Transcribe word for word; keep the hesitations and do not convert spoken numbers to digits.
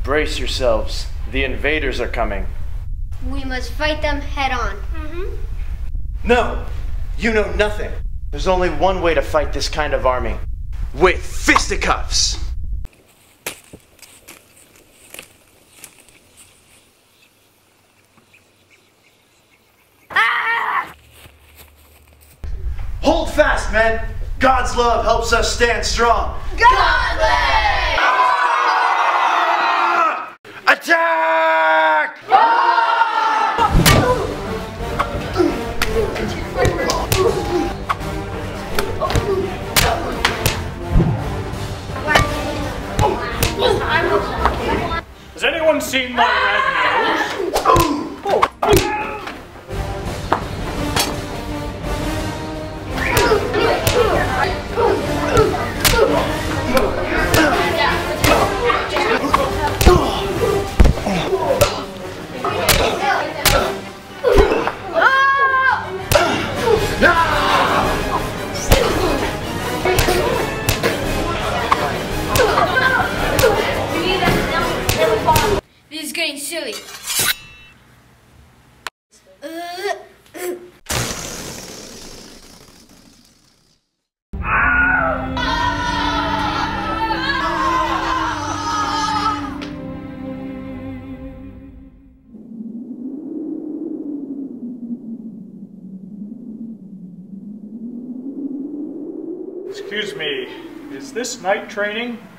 Brace yourselves. The invaders are coming. We must fight them head on. Mm-hmm. No! You know nothing. There's only one way to fight this kind of army. With fisticuffs! Ah! Hold fast, men! God's love helps us stand strong. Godly! Ah! Attack! Has anyone seen my red nose? This is getting silly. Excuse me, is this night training?